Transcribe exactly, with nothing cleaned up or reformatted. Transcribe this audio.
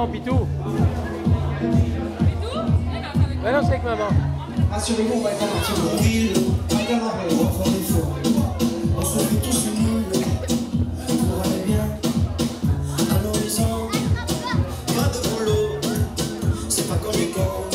maman, Pitou. Ben non, c'est avec maman. Rassurez-vous, on va être à partir de ville, à Camaret, on va faire des forêts. On se fait tous une mule pour aller bien à l'horizon. Pas de boulot, c'est pas comme les corps.